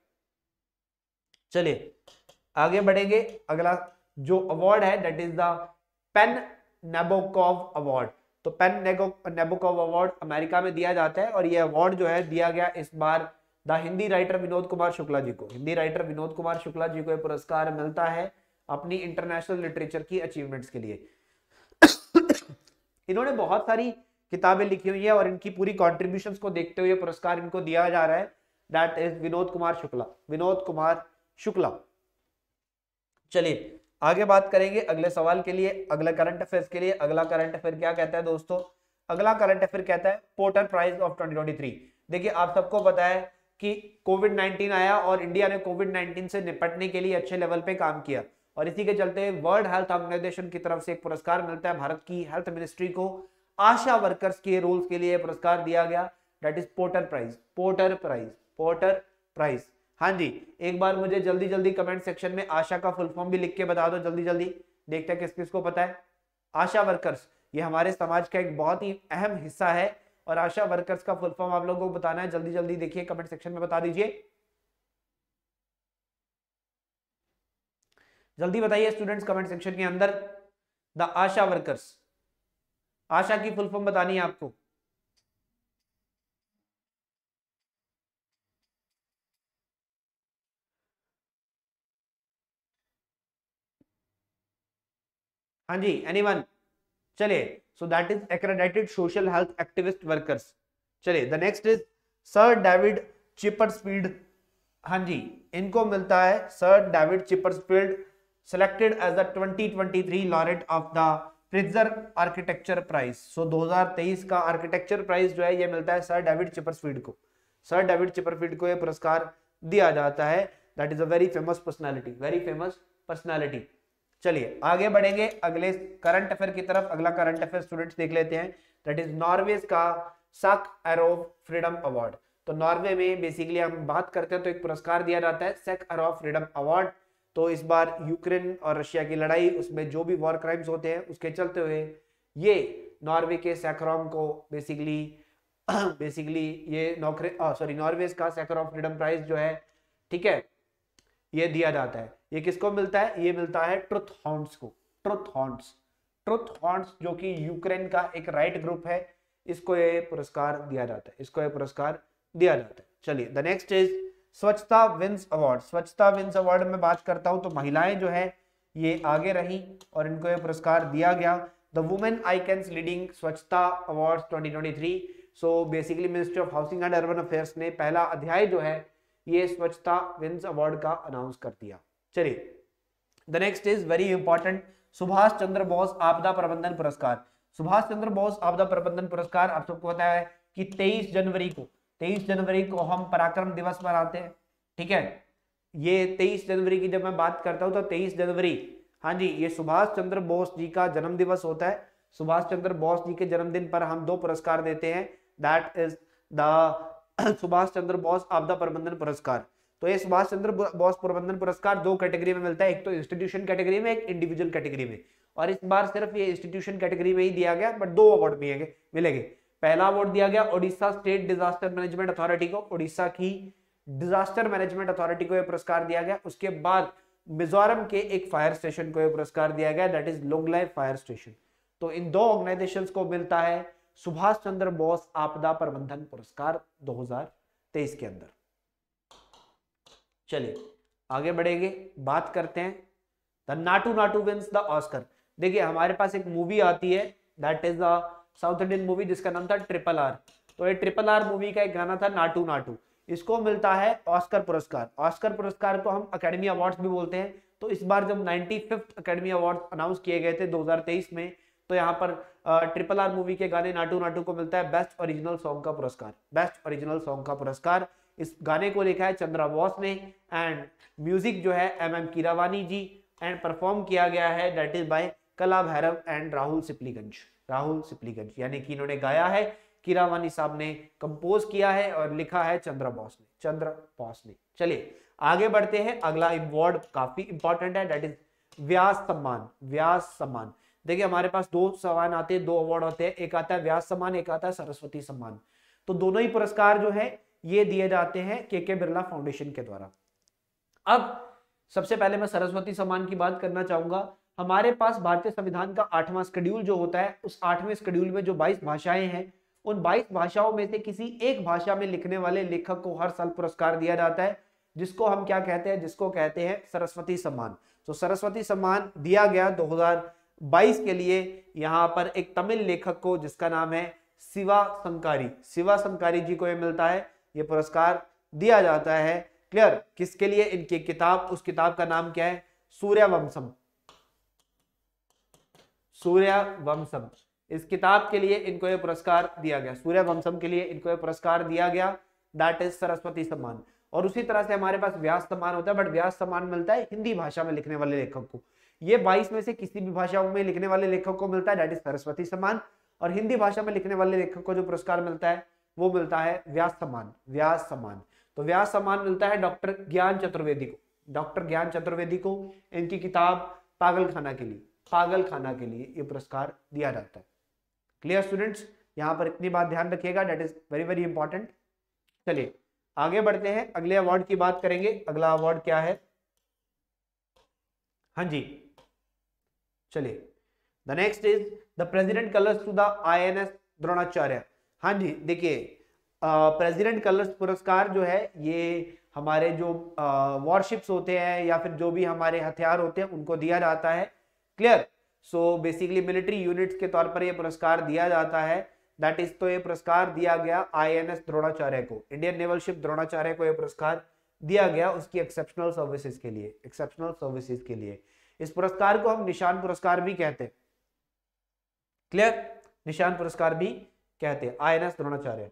चलिए आगे बढ़ेंगे। अगला जो अवार्ड है that is the PEN Nabokov award. तो पेन नेबोकोव अवार्ड अमेरिका में दिया जाता है और ये अवार्ड जो है दिया गया इस बार द हिंदी राइटर विनोद कुमार शुक्ला जी को। हिंदी राइटर विनोद कुमार शुक्ला जी को यह पुरस्कार मिलता है अपनी इंटरनेशनल लिटरेचर की अचीवमेंट्स के लिए। इन्होंने बहुत सारी किताबें लिखी हुई है और इनकी पूरी कॉन्ट्रीब्यूशंस को देखते हुए पुरस्कार इनको दिया जा रहा है। That is Vinod Kumar Shukla. चलिए आगे बात करेंगे अगले सवाल के लिए, अगले करंट अफेयर्स के लिए। अगला करंट अफेयर क्या कहता है दोस्तों? अगला करंट अफेयर कहता है पोर्टर प्राइज ऑफ 2023। देखिए आप सबको पता है कि कोविड-19 आया और इंडिया ने कोविड-19 से निपटने के लिए अच्छे लेवल पे काम किया और इसी के चलते वर्ल्ड हेल्थ ऑर्गेनाइजेशन की तरफ से एक पुरस्कार मिलता है भारत की हेल्थ मिनिस्ट्री को। आशा वर्कर्स के रोल्स के लिए पुरस्कार दिया गया, दैट इज पोर्टर प्राइज। हाँ जी, एक बार मुझे जल्दी जल्दी कमेंट सेक्शन में आशा का फुल फॉर्म भी लिख के बता दो, जल्दी जल्दी देखते हैं किस किस को पता है। आशा वर्कर्स ये हमारे समाज का एक बहुत ही अहम हिस्सा है और आशा वर्कर्स का फुल फॉर्म आप लोगों को बताना है, जल्दी जल्दी देखिए कमेंट सेक्शन में बता दीजिए, जल्दी बताइए स्टूडेंट्स कमेंट सेक्शन के अंदर। द आशा वर्कर्स, आशा की फुल फॉर्म बतानी है आपको। हाँ जी, एनीवन? चलिए, so that is accredited social health activist workers. चलिए the next is sir David Chipperfield. हाँ जी, इनको मिलता है sir David Chipperfield selected as the 2023 laureate of the Pritzker architecture prize. So 2023 का आर्किटेक्चर प्राइज जो है ये मिलता है सर डेविड चिपर्सफील्ड को। सर डेविड चिपर्सफील्ड को ये पुरस्कार दिया जाता है। That is a very famous personality. चलिए आगे बढ़ेंगे अगले करंट अफेयर की तरफ। अगला करंट अफेयर स्टूडेंट्स देख लेते हैं, दैट इज नॉर्वे का सैखरोव फ्रीडम अवार्ड। तो नॉर्वे में बेसिकली हम बात करते हैं तो एक पुरस्कार दिया जाता है सैखरोव फ्रीडम अवार्ड। तो इस बार यूक्रेन और रशिया की लड़ाई, उसमें जो भी वॉर क्राइम्स होते हैं उसके चलते हुए ये नॉर्वे के सैखरोव को बेसिकली ये नॉर्वे का सैखरोव फ्रीडम प्राइज जो है, ठीक है, ये दिया जाता है। ये किसको मिलता है? ये मिलता है ट्रुथ हॉन्ट्स को। ट्रुथ हॉन्ट्स जो कि यूक्रेन का एक राइट ग्रुप है, इसको ये पुरस्कार दिया जाता है, चलिए the next is Swachhata wins award में बात करता हूं तो महिलाएं जो है ये आगे रही और इनको ये पुरस्कार दिया गया। The women icons leading Swachhata awards 2023। So basically ministry of housing and urban affairs ने पहला अध्याय जो है ये स्वच्छता विंस अवार्ड का अनाउंस कर दिया। चलिए the next is very important, Subhas Chandra Bose आपदा प्रबंधन पुरस्कार। सुभाष चंद्र बोस आपदा प्रबंधन पुरस्कार आप सबको पता है कि 23 जनवरी को हम पराक्रम दिवस मनाते हैं, ठीक है। ये 23 जनवरी की जब मैं बात करता हूं तो 23 जनवरी, हाँ जी, ये सुभाष चंद्र बोस जी का जन्म दिवस होता है। सुभाष चंद्र बोस जी के जन्मदिन पर हम 2 पुरस्कार देते हैं, that is the Subhas Chandra Bose आपदा प्रबंधन पुरस्कार। तो ये सुभाष चंद्र बोस प्रबंधन पुरस्कार 2 कैटेगरी में मिलता है, एक तो इंस्टीट्यूशन कैटेगरी में, एक इंडिविजुअल कैटेगरी में। और इस बार सिर्फ ये इंस्टीट्यूशन कैटेगरी में ही दिया गया, बट 2 अवार्ड मिलेंगे। पहला अवार्ड दिया गया Odisha state disaster management authority को, ओडिशा की डिजास्टर मैनेजमेंट अथॉरिटी को यह पुरस्कार दिया गया। उसके बाद मिजोरम के एक फायर स्टेशन को यह पुरस्कार दिया गया, that is Lunglei fire station. तो इन दो ऑर्गेनाइजेशंस को मिलता है सुभाष चंद्र बोस आपदा प्रबंधन पुरस्कार 2023 के अंदर। चलिए आगे बढ़ेंगे, बात करते हैं the Naatu Naatu wins the Oscar. देखिए हमारे पास एक मूवी आती है, that is the south Indian movie जिसका नाम था RRR। तो ये RRR मूवी का एक गाना था नाटू नाटू, इसको मिलता है ऑस्कर पुरस्कार। ऑस्कर पुरस्कार को हम अकेडमी अवार्ड्स भी बोलते हैं। तो इस बार जब 95th अकेडमी अवार्ड अनाउंस किए गए थे 2023 में, तो यहाँ पर RRR मूवी के गाने नाटू नाटू को मिलता है बेस्ट ओरिजिनल सॉन्ग का पुरस्कार, बेस्ट ओरिजिनल सॉन्ग का पुरस्कार। इस गाने को लिखा है चंद्रा बोस ने एंड म्यूजिक जो है MM Keeravani ji, and perform किया गया है that is by Kaala Bhairava and Rahul Sipligunj. Rahul Sipligunj यानी कि इन्होंने गाया है, कीरावानी साहब ने कंपोज किया है और लिखा है चंद्र बोस ने, चंद्र बोस ने। चलिए आगे बढ़ते हैं, अगला अवार्ड काफी इंपॉर्टेंट है, दैट इज व्यास सम्मान। व्यास सम्मान, देखिए हमारे पास दो सम्मान आते हैं, दो अवार्ड होते हैं, एक आता है व्यास सम्मान, एक आता है सरस्वती सम्मान। तो दोनों ही पुरस्कार जो है ये दिए जाते हैं के बिरला फाउंडेशन के द्वारा। अब सबसे पहले मैं सरस्वती सम्मान की बात करना चाहूंगा। हमारे पास भारतीय संविधान का 8वां शेड्यूल जो होता है, उस 8वें शेड्यूल में जो 22 भाषाएं हैं, उन 22 भाषाओं में से किसी एक भाषा में लिखने वाले लेखक को हर साल पुरस्कार दिया जाता है, जिसको हम क्या कहते हैं, जिसको कहते हैं सरस्वती सम्मान। तो सरस्वती सम्मान दिया गया 2022 के लिए यहाँ पर एक तमिल लेखक को जिसका नाम है शिवा शंकारी। शिवा शंकारी जी को यह मिलता है, ये पुरस्कार दिया जाता है। क्लियर, किसके लिए, इनकी किताब, उस किताब का नाम क्या है, सूर्यवंशम। सूर्यवंशम, इस किताब के लिए इनको यह पुरस्कार दिया गया, सूर्यवंशम के लिए इनको यह पुरस्कार दिया गया, दैट इज सरस्वती सम्मान। और उसी तरह से हमारे पास व्यास सम्मान होता है, बट व्यास सम्मान मिलता है हिंदी भाषा में लिखने वाले लेखक को। ये 22 में से किसी भी भाषाओं में लिखने वाले लेखक को मिलता है, दैट इज सरस्वती सम्मान। और हिंदी भाषा में लिखने वाले लेखक को जो पुरस्कार मिलता है वो मिलता है व्यास सम्मान। व्यास सम्मान, तो व्यास सम्मान मिलता है डॉक्टर ज्ञान चतुर्वेदी को। डॉक्टर ज्ञान चतुर्वेदी को इनकी किताब पागलखाना के लिए, पागलखाना के लिए ये पुरस्कार दिया जाता है। क्लियर स्टूडेंट्स, यहाँ पर इतनी बात ध्यान रखिएगा, that is very very important. चलिए आगे बढ़ते हैं, अगले अवार्ड की बात करेंगे। अगला अवार्ड क्या है, हाँ जी चलिए, the next is the president colours to the INS Dronacharya. हाँ जी, देखिए प्रेसिडेंट कलर्स पुरस्कार जो है ये हमारे जो वॉरशिप्स होते हैं या फिर जो भी हमारे हथियार होते हैं उनको दिया जाता है। Clear, so basically military units के तौर पर ये पुरस्कार दिया जाता है, दैट इज। तो ये पुरस्कार दिया गया INS द्रोणाचार्य को, इंडियन नेवल शिप द्रोणाचार्य को ये पुरस्कार दिया गया उसकी एक्सेप्शनल सर्विसेज के लिए, एक्सेप्शनल सर्विसेज के लिए। इस पुरस्कार को हम निशान पुरस्कार भी कहते हैं। क्लियर, निशान पुरस्कार भी कहते हैं, INS द्रोणाचार्य।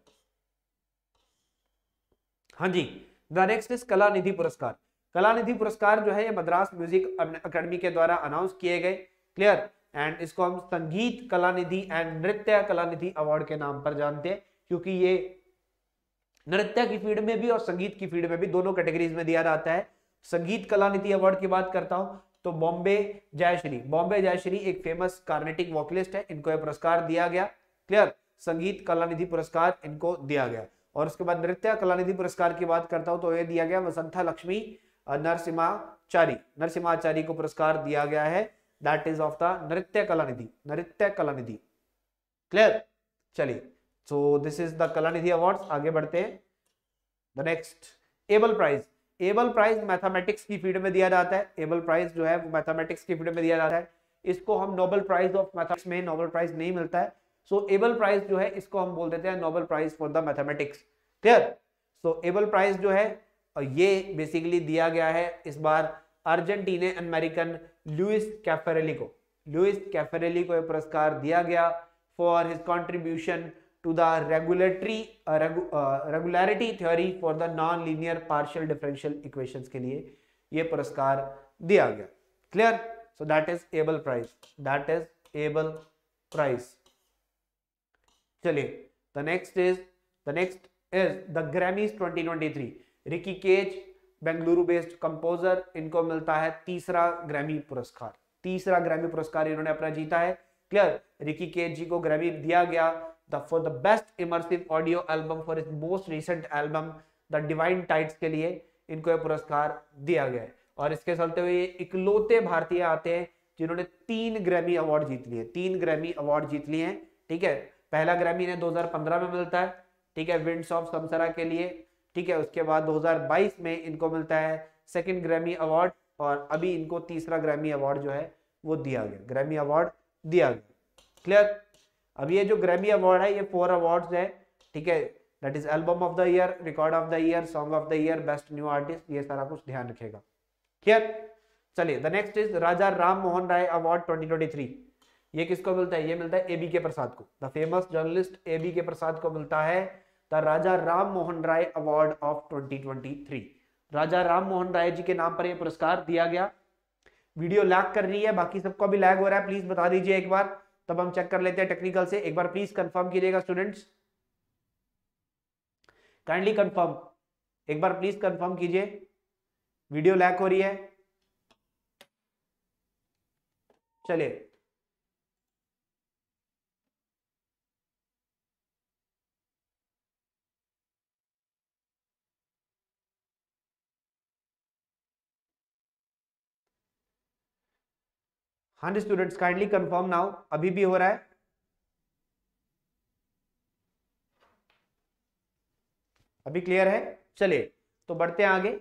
हाँ जी, द नेक्स्ट इज कलानिधि पुरस्कार। कलानिधि पुरस्कार जो है ये मद्रास म्यूजिक अकेडमी के द्वारा अनाउंस किए गए। क्लियर, एंड इसको हम संगीत कलानिधि एंड नृत्य कलानिधि अवार्ड के नाम पर जानते हैं, क्योंकि ये नृत्य की फील्ड में भी और संगीत की फील्ड में भी दोनों कैटेगरीज में दिया जाता है। संगीत कलानिधि अवार्ड की बात करता हूं तो बॉम्बे जयश्री, बॉम्बे जयश्री एक फेमस कार्नेटिक वोकलिस्ट है, इनको यह पुरस्कार दिया गया। क्लियर, संगीत कलानिधि पुरस्कार इनको दिया गया। और उसके बाद नृत्य कलानिधि पुरस्कार की बात करता हूं तो यह दिया गया वसंथा लक्ष्मी नरसिम्हाचारी, नरसिम्हाचारी को पुरस्कार दिया गया है, दैट इज ऑफ द नृत्य कलानिधि, नृत्य कलानिधि। क्लियर, चलिए, so this is the Kalanidhi awards. आगे बढ़ते हैं, the next Abel prize. Abel prize mathematics की फील्ड में दिया जाता है, एबल प्राइज जो है वो मैथमेटिक्स की फील्ड में दिया जाता है। इसको हम नोबेल प्राइज ऑफ मैथमेटिक्स में नोबेल प्राइज नहीं मिलता है, सो एबल प्राइज जो है इसको हम बोल देते हैं Nobel prize for the mathematics. Clear, so Abel prize जो है ये बेसिकली दिया गया है इस बार अर्जेंटीने अमेरिकन लुइस कैफरेली को, लुइस कैफरेली को यह पुरस्कार दिया गया for his contribution to the regularity theory for the non-linear partial differential equations के लिए ये पुरस्कार दिया गया। Clear, so that is Abel prize, that is Abel prize. चलिए, the next is the Grammys 2023। Ricky Kej Bengaluru based composer, इनको मिलता है तीसरा ग्रैमी पुरस्कार, तीसरा ग्रैमी पुरस्कार इन्होंने अपना जीता है। क्लियर, रिकी केज जी को ग्रैमी दिया गया for the best immersive audio album for his most recent album the divine tides के लिए इनको यह पुरस्कार दिया गया है। और इसके चलते हुए इकलौते भारतीय आते हैं जिन्होंने 3 ग्रैमी अवार्ड जीत लिए, 3 ग्रैमी अवार्ड जीत लिए हैं। ठीक है, पहला ग्रैमी इन्हें 2015 में मिलता है, ठीक है, विंड्स ऑफ समसरा के लिए। ठीक है, उसके बाद 2022 में इनको मिलता है सेकंड ग्रैमी अवार्ड, और अभी इनको तीसरा ग्रैमी अवार्ड जो है वो दिया गया, ग्रैमी अवार्ड दिया गया। क्लियर? अब ये जो ग्रैमी अवार्ड है ये 4 अवार्ड्स है। ठीक है, that is album of the year, record of the year, song of the year, best new artist, ये सारा कुछ ध्यान रखेगा। क्लियर? चलिए, the next is Raja Ram Mohan Roy award 2023। ये किसको मिलता है? ये मिलता है एबी के प्रसाद को। द फेमस जर्नलिस्ट एबी के प्रसाद को मिलता है the Raja Ram Mohan Roy award of 2023। Raja Ram Mohan Roy ji के नाम पर यह पुरस्कार दिया गया। वीडियो लैग कर रही है, बाकी सबको भी लैग हो रहा है, प्लीज बता दीजिए एक बार, तब हम चेक कर लेते हैं टेक्निकल से। एक बार प्लीज कंफर्म कीजिएगा स्टूडेंट्स, काइंडली कंफर्म, एक बार प्लीज कंफर्म कीजिए, वीडियो लैग हो रही है। चलिए, हाँ जी स्टूडेंट्स, काइंडली कंफर्म नाउ, अभी भी हो रहा है? अभी क्लियर है? चलिए, तो बढ़ते हैं आगे।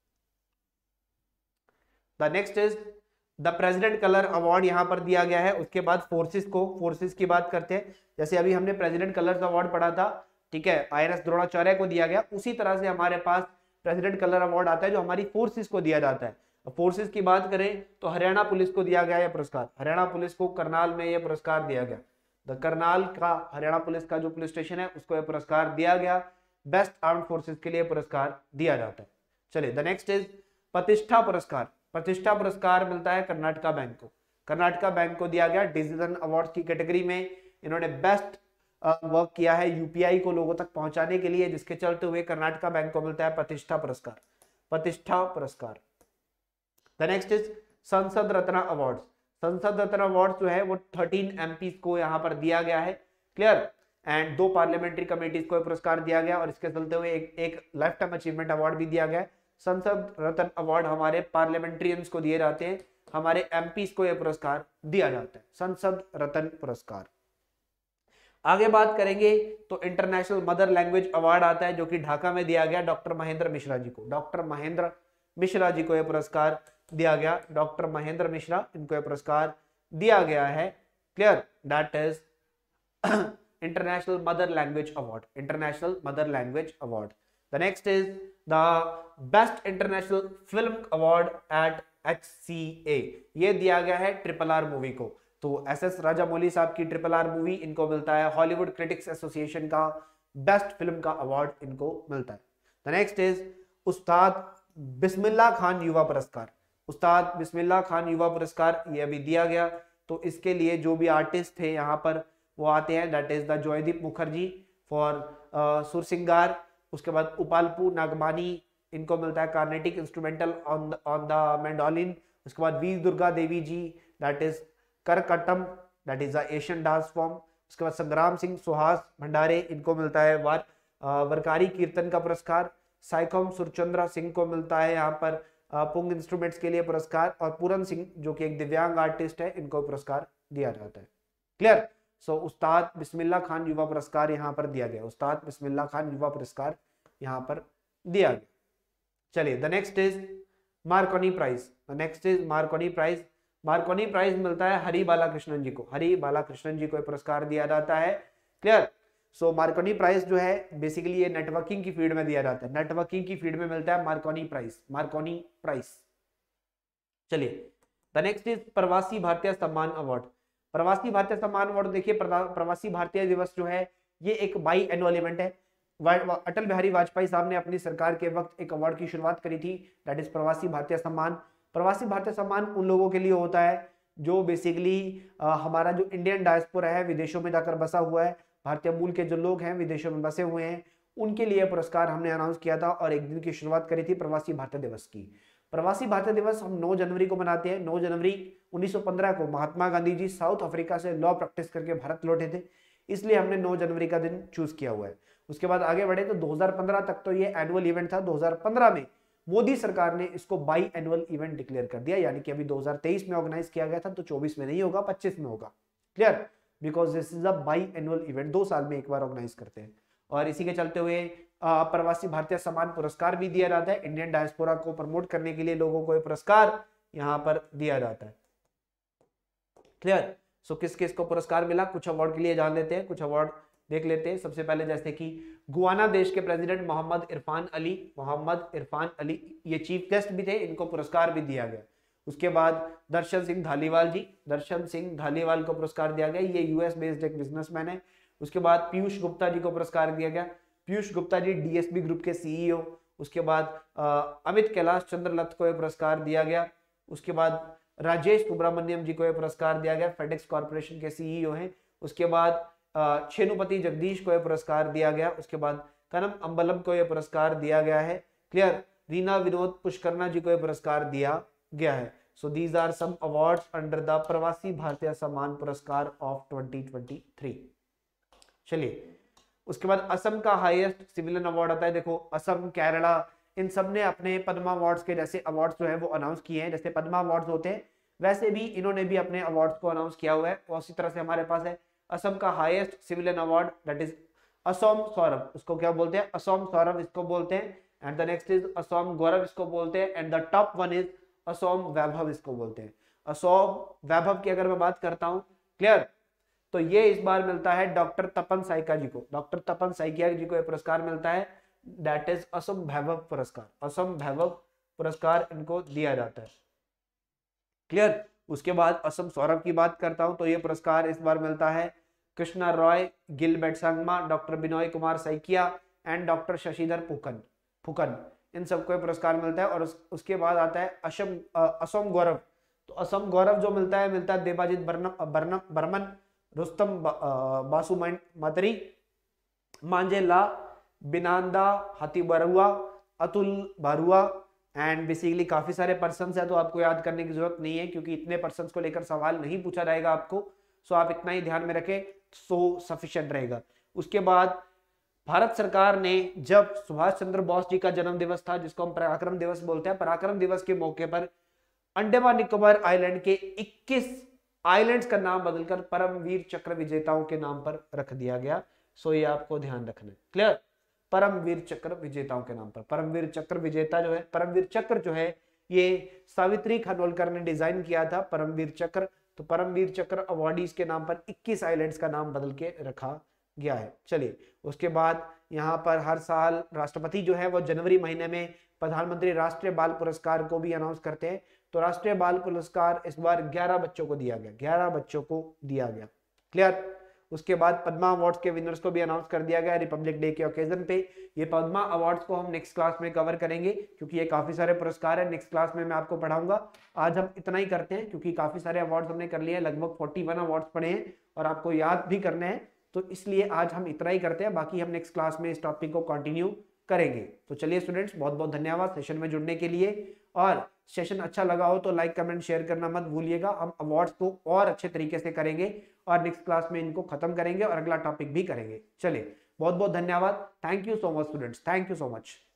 The next is the president colour award यहां पर दिया गया है। उसके बाद फोर्सेस की बात करते हैं। जैसे अभी हमने प्रेसिडेंट कलर्स अवार्ड पढ़ा था, ठीक है, INS द्रोणाचार्य को दिया गया, उसी तरह से हमारे पास प्रेसिडेंट कलर अवार्ड आता है जो हमारी फोर्सेस को दिया जाता है। फोर्सेस की बात करें तो हरियाणा पुलिस को दिया गया यह पुरस्कार, हरियाणा पुलिस को करनाल में यह पुरस्कार दिया गया। द करनाल का हरियाणा पुलिस का जो पुलिस स्टेशन है उसको यह पुरस्कार दिया गया। बेस्ट आर्म्ड फोर्सेस के लिए पुरस्कार दिया जाता है। चलिए, द नेक्स्ट इज प्रतिष्ठा पुरस्कार। प्रतिष्ठा पुरस्कार मिलता है कर्नाटका बैंक को। कर्नाटका बैंक को दिया गया डिसीजन अवार्ड्स की कैटेगरी में। इन्होंने बेस्ट वर्क किया है यूपीआई को लोगों तक पहुंचाने के लिए, जिसके चलते हुए कर्नाटका बैंक को मिलता है प्रतिष्ठा पुरस्कार, प्रतिष्ठा पुरस्कार। द नेक्स्ट इज संसद रत्न अवार्ड्स। संसद रत्न अवार्ड जो है वो 13 MPs को यहाँ पर दिया गया है। क्लियर? एंड 2 पार्लियामेंट्री कमेटीज को पुरस्कार दिया गया, और इसके चलते हुए एक लाइफ टाइम अचीवमेंट अवार्ड भी दिया गया। संसद रत्न अवार्ड हमारे पार्लियामेंट्रियंस को दिए जाते हैं, हमारे MPs को यह पुरस्कार दिया जाता है, संसद रत्न पुरस्कार। आगे बात करेंगे तो इंटरनेशनल मदर लैंग्वेज अवार्ड आता है जो कि ढाका में दिया गया डॉक्टर महेंद्र मिश्रा जी को। डॉक्टर महेंद्र मिश्रा जी को यह पुरस्कार दिया गया, डॉक्टर महेंद्र मिश्रा, इनको यह पुरस्कार दिया गया है। Clear? That is international mother language award, international mother language award. The next is the best international film award at HCA। ये दिया गया है RRR मूवी को। तो SS राजामौली साहब की RRR मूवी, इनको मिलता है हॉलीवुड क्रिटिक्स एसोसिएशन का बेस्ट फिल्म का अवार्ड इनको मिलता है। द नेक्स्ट इज उस्ताद बिस्मिल्लाह खान युवा पुरस्कार। उस्ताद बिस्मिल्लाह खान युवा पुरस्कार ये अभी दिया गया। तो इसके लिए जो भी आर्टिस्ट थे यहाँ पर वो आते हैं, that is the Joydeep Mukherjee for Sursingar. उसके बाद उपालपू नागमानी, इनको मिलता है Carnatic instrumental on the mandolin. उसके बाद Veer Durga Devi ji, that is Karakattam, that is the Asian dance form. उसके बाद संग्राम सिंह सुहास भंडारे, इनको मिलता है वरकारी कीर्तन का पुरस्कार। साइकोम सुरचंद्रा सिंह को मिलता है यहाँ पर पुंग इंस्ट्रूमेंट्स के लिए पुरस्कार। और पूरन सिंह जो कि एक दिव्यांग आर्टिस्ट है, इनको पुरस्कार दिया जाता है। क्लियर? सो उस्ताद बिस्मिल्लाह खान युवा पुरस्कार यहाँ पर दिया गया, उस्ताद बिस्मिल्लाह खान युवा पुरस्कार यहाँ पर दिया गया। चलिए, the next is Marconi prize. The next is Marconi prize. Marconi prize मिलता है हरि बालाकृष्णन जी को, हरि बालाकृष्णन जी को पुरस्कार दिया जाता है। क्लियर? सो मार्कोनी प्राइज जो है बेसिकली ये नेटवर्किंग की फील्ड में दिया जाता है, नेटवर्किंग की फील्ड में मिलता है मार्कोनी प्राइज, मार्कोनी प्राइज। चलिए, the next is Pravasi Bharatiya सम्मान अवार्ड। प्रवासी भारतीय सम्मान अवार्ड देखिए, प्रवासी भारतीय दिवस जो है ये एक बाई एनुअल इवेंट है। अटल बिहारी वाजपेयी साहब ने अपनी सरकार के वक्त एक अवार्ड की शुरुआत करी थी, दैट इज प्रवासी भारतीय सम्मान। प्रवासी भारतीय सम्मान उन लोगों के लिए होता है जो बेसिकली हमारा जो इंडियन डायस्पोरा है, विदेशों में जाकर बसा हुआ है, भारतीय मूल के जो लोग हैं विदेशों में बसे हुए हैं, उनके लिए पुरस्कार हमने अनाउंस किया था और एक दिन की शुरुआत करी थी प्रवासी भारतीय दिवस की। प्रवासी भारतीय दिवस हम 9 जनवरी को मनाते हैं। 9 जनवरी 1915 को महात्मा गांधी जी साउथ अफ्रीका से लॉ प्रैक्टिस करके भारत लौटे थे। इसलिए हमने 9 जनवरी का दिन चूज किया हुआ है। उसके बाद आगे बढ़े तो 2015 तक तो ये एनुअल इवेंट था। 2015 में मोदी सरकार ने इसको बाई एनुअल इवेंट डिक्लेयर कर दिया, यानी कि अभी 2023 में ऑर्गेनाइज किया गया था तो 24 में नहीं होगा, 25 में होगा। Clear, because this is a biannual event, 2 साल में एक बार ऑर्गेनाइज करते हैं। और इसी के चलते हुए प्रवासी भारतीय सम्मान पुरस्कार भी दिया जाता है। इंडियन डायस्पोरा को प्रमोट करने के लिए लोगों को ये पुरस्कार यहाँ पर दिया जाता है। क्लियर, सो किस किस को पुरस्कार मिला, कुछ अवार्ड के लिए जान लेते हैं, कुछ अवार्ड देख लेते हैं। सबसे पहले जैसे कि गुआना देश के प्रेसिडेंट मोहम्मद इरफान अली, ये चीफ गेस्ट भी थे, इनको पुरस्कार भी दिया गया। उसके बाद दर्शन सिंह धालीवाल को पुरस्कार दिया गया, ये यूएस बेस्ड एक बिजनेसमैन है। उसके बाद पीयूष गुप्ता जी को पुरस्कार दिया गया, पीयूष गुप्ता जी डीएसबी ग्रुप के सीईओ। उसके बाद अमित कैलाश चंद्र लत को यह पुरस्कार दिया गया। उसके बाद राजेश सुब्रमण्यम जी को यह पुरस्कार दिया गया, फेडेक्स कॉर्पोरेशन के सीईओ हैं। उसके बाद छेनुपति जगदीश को यह पुरस्कार दिया गया। उसके बाद कनम अम्बलम को यह पुरस्कार दिया गया है। क्लियर, रीना विनोद पुष्करना जी को यह पुरस्कार दिया गया है। So these are some awards under the Pravasi Bharatiya सम्मान पुरस्कार ऑफ 2023। चलिए, उसके बाद असम का हाईएस्ट सिविलियन अवार्ड आता है। देखो, असम, केरला, इन सब ने अपने पद्मा अवार्ड्स के जैसे अवार्ड्स जो है वो अनाउंस किए हैं। जैसे पद्मा अवार्ड्स होते हैं वैसे भी इन्होंने भी अपने अवार्ड्स को अनाउंस किया हुआ है। उसी तरह से हमारे पास है असम का highest civilian award, that is Assam Saurabh. उसको क्या बोलते हैं? असम सौरभ इसको बोलते हैं। And the next is Assam Gaurav इसको बोलते हैं। And the top one is Assam Baibhav इसको बोलते हैं। असम वैभव की अगर मैं बात करता हूं, क्लियर, तो ये इस बार मिलता है डॉक्टर तपन साइकिया जी को। डॉक्टर तपन साइकिया जी को यह पुरस्कार मिलता है, दैट इज असम वैभव पुरस्कार। असम वैभव पुरस्कार इनको दिया जाता है। क्लियर, उसके बाद असम सौरभ की बात करता हूं तो ये पुरस्कार इस बार मिलता है Krishna Roy, Gilbert Sangma, doctor Binoy Kumar Saikia and doctor Shashidhar Phukan, इन सबको ये पुरस्कार मिलता है। और उसके बाद आता है असम गौरव। तो असम गौरव जो मिलता है देवाजीत बर्मन, रुस्तम बासु मातरी, मांजेला, बिनांदा हाथी बरुआ, अतुल बारुआ एंड बेसिकली काफी सारे पर्सन है, तो आपको याद करने की जरूरत नहीं है क्योंकि इतने पर्सन को लेकर सवाल नहीं पूछा जाएगा आपको। सो आप इतना ही ध्यान में रखें, सो सफिशिएंट रहेगा। उसके बाद भारत सरकार ने जब सुभाष चंद्र बोस जी का जन्म दिवस था, जिसको हम पराक्रम दिवस बोलते हैं, पराक्रम दिवस के मौके पर अंडमान निकोबार आइलैंड के 21 आइलैंड्स का नाम बदलकर परमवीर चक्र विजेताओं के नाम पर रख दिया गया। सो ये आपको ध्यान रखना है। क्लियर, परमवीर चक्र विजेताओं के नाम पर। परमवीर चक्र विजेता जो है, परमवीर चक्र जो है ये सावित्री खानोलकर ने डिजाइन किया था, परमवीर चक्र। तो परमवीर चक्र अवार्डीज के नाम पर 21 आइलैंड्स का नाम बदल के रखा गया है। चलिए, उसके बाद यहाँ पर हर साल राष्ट्रपति जो है वो जनवरी महीने में प्रधानमंत्री राष्ट्रीय बाल पुरस्कार को भी अनाउंस करते हैं। तो राष्ट्रीय बाल पुरस्कार इस बार 11 बच्चों को दिया गया, 11 बच्चों को दिया गया। क्लियर, उसके बाद पद्मा अवार्ड्स के विनर्स को भी अनाउंस कर दिया गया रिपब्लिक डे के ओकेजन पे। ये पद्मा अवार्ड्स को हम नेक्स्ट क्लास में कवर करेंगे क्योंकि ये काफी सारे पुरस्कार है। नेक्स्ट क्लास में मैं आपको पढ़ाऊंगा। आज हम इतना ही करते हैं क्योंकि काफी सारे अवार्ड्स हमने कर लिए हैं, लगभग 41 अवार्ड्स पढ़े हैं और आपको याद भी करने हैं, तो इसलिए आज हम इतना ही करते हैं। बाकी हम नेक्स्ट क्लास में इस टॉपिक को कंटिन्यू करेंगे। तो चलिए स्टूडेंट्स, बहुत बहुत धन्यवाद सेशन में जुड़ने के लिए। और सेशन अच्छा लगा हो तो लाइक कमेंट शेयर करना मत भूलिएगा। हम अवार्ड्स को और अच्छे तरीके से करेंगे और नेक्स्ट क्लास में इनको खत्म करेंगे और अगला टॉपिक भी करेंगे। चलिए, बहुत बहुत धन्यवाद। Thank you so much students, thank you so much.